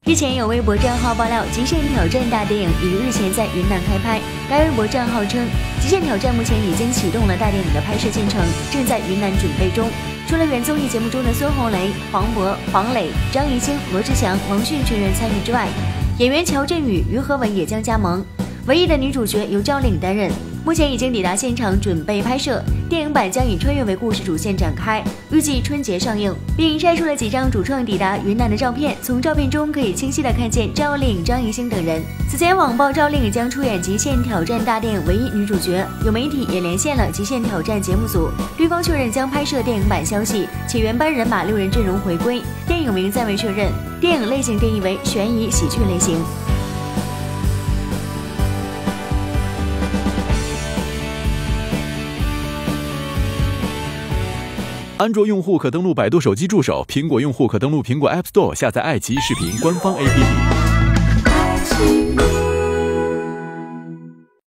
日前有微博账号爆料，《极限挑战》大电影已日前在云南开拍。该微博账号称，《极限挑战》目前已经启动了大电影的拍摄进程，正在云南准备中。除了原综艺节目中的孙红雷、黄渤、黄磊、张艺兴、罗志祥、王迅全员参与之外，演员乔振宇、于和伟也将加盟。唯一的女主角由赵丽颖担任，目前已经抵达现场准备拍摄。电影版将以穿越为故事主线展开，预计春节上映，并晒出了几张主创抵达云南的照片。从照片中可以清晰地看见赵丽颖、张艺兴等人。此前网曝赵丽颖将出演《极限挑战》大电影唯一女主角，有媒体也连线了《极限挑战》节目组，对方确认将拍摄电影版消息，且原班人马6人阵容回归。电影名暂未确认，电影类型定义为悬疑喜剧类型。 安卓用户可登录百度手机助手，苹果用户可登录苹果 App Store 下载爱奇艺视频官方 APP。